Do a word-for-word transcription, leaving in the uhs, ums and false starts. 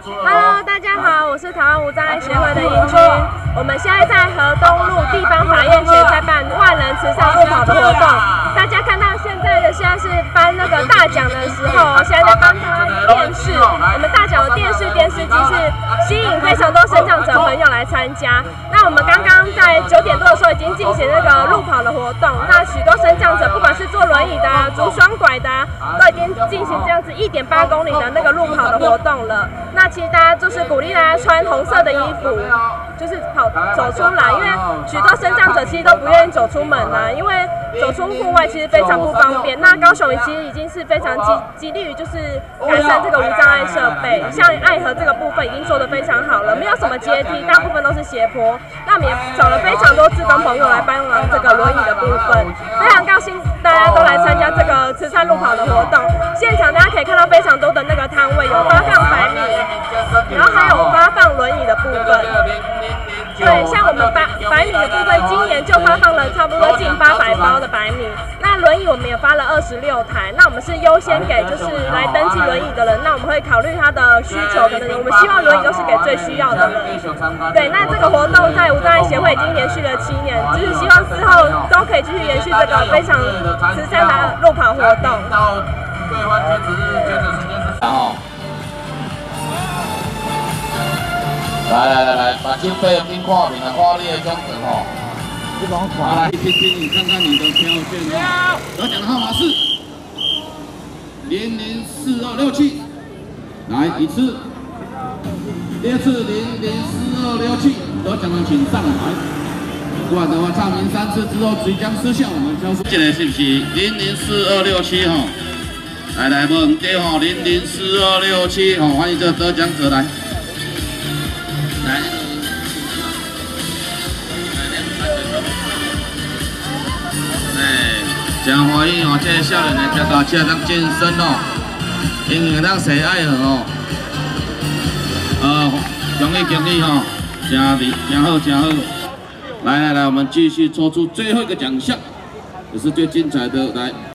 Hello， 大家好，我是台湾无障碍协会的英君。我们现在在河东路地方法院前在办万人慈善路跑的活动。大家看到现在的现在是颁那个大奖的时候，现在在颁发电视。我们大奖的电视电视机是吸引非常多身障者朋友来参加。那我们刚刚在九点多的时候已经进行那个路跑的活动，那许多身障者不管是坐轮椅的、啊、拄双拐的、啊，都已经进行这样子一点八公里的那个路跑的活动了。那其实大家就是鼓励大家穿红色的衣服，就是跑走出来，因为许多身障者其实都不愿意走出门啊，因为走出户外其实非常不方便。那高雄其实已经是非常极极力于就是改善这个无障碍设备，像爱河这个部分已经做得非常好了，没有什么阶梯，大部分都是斜坡。那我们也找了非常多志工朋友来帮忙这个轮椅的部分，非常高兴大家都来参加这个慈善路跑的活动。现场大家可以看到非常多的那个摊位，有发放百米，然后还有发放轮椅的部分。对，像我们百百米的部分，今年就发放了差不多近八百包的百米。那轮椅我们也发了二十六台，那我们是优先给就是来登记轮椅的人，那我们会考虑他的需求，可能我们希望轮椅都是给最需要的人。对，那这个活动在无障碍协会已经延续了七年，就是希望之后都可以继续延续这个非常慈善的路跑活动。 兑换截止日，截止时间是三号。来来来来，把经费拼看面啊，看你的奖品吼。你帮我看来，听听你看看你的票券哦。得奖的号码是零零四二六七，来一次，第二次零零四二六七，得奖的请上来。不然的话，唱名三次之后即将失效，我们消失。这个是不是零零四二六七吼？来来，无唔对吼，零零四二六七吼，欢迎这个得奖者来。来，哎，真欢喜哦！这个少年的脚踏车当健身哦，因为当洗爱河哦，呃，恭喜恭喜吼，真厉真好真好。来来来，我们继续抽出最后一个奖项，也是最精彩的来。